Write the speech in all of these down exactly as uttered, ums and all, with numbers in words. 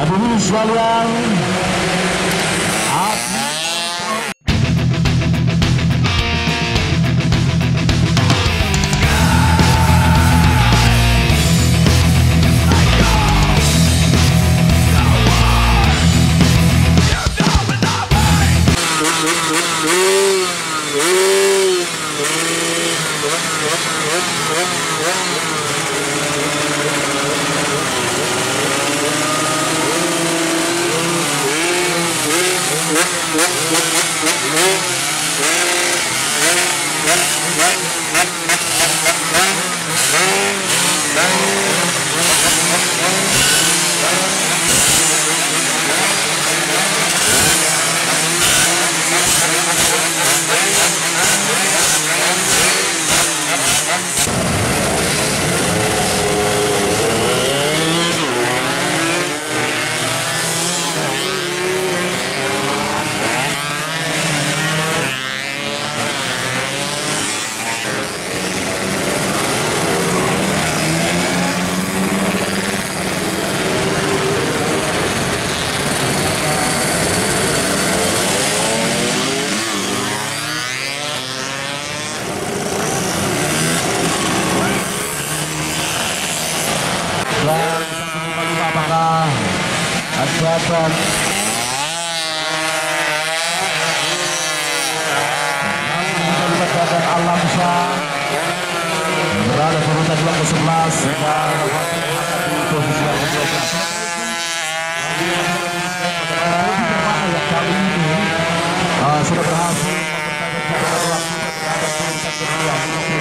Hadirin sekalian, apakah hajatan hajatan Alamsyah berada di urutan yang ke sebelas dan posisi yang ke dua belas. Yang kali ini uh, sudah berhasil mempertahankan waktu berada di urutan kedua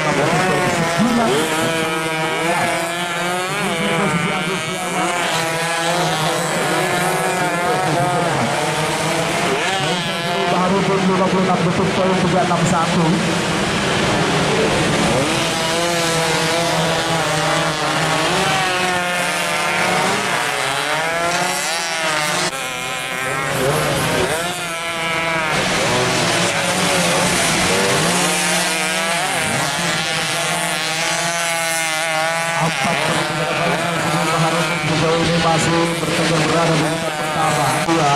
lima puluh enam detik poin tiga enam satu. Empat ini masih bertengger berada di urutan pertama dua.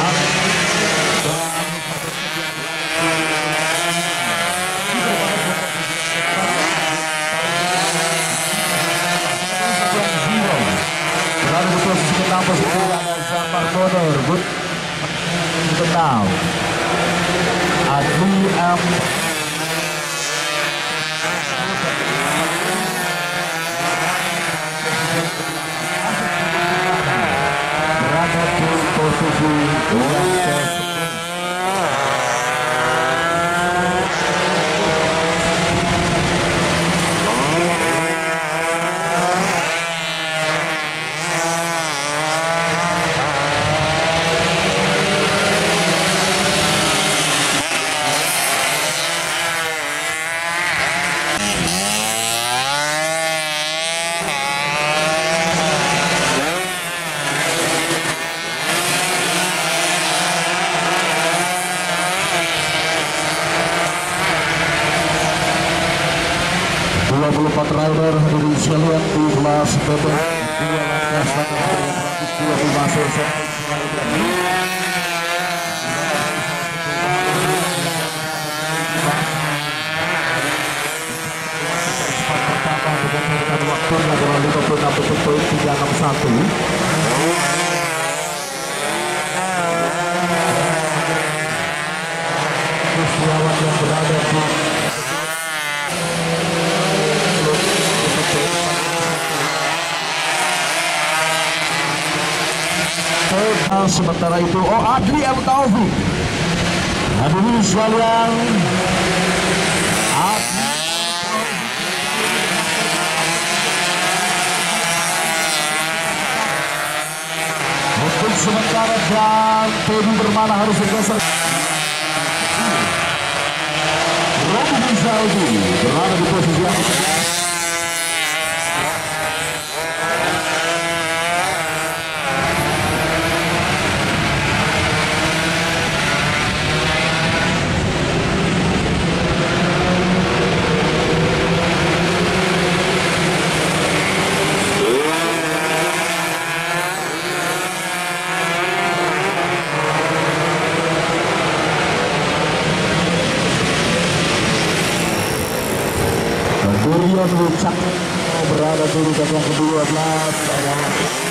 Berada di posisi ke-enam posisi ada Zafar Bonor, good kenal Adli M berada di posisi yang ke dua puluh empat rider hadirin sekalian di kelas P P dua langkah seratus dua puluh masuk pertama dengan waktunya adalah lima puluh enam detik poin tiga enam satu. Setiawan yang berada di sementara itu oh Adli M Taufik. Hadirin sekalian, untuk sementara dan Teddy Bermana harus bergeser. Robi bin Saudi berada di posisi yang Wicak berada di urutan yang kedua belas.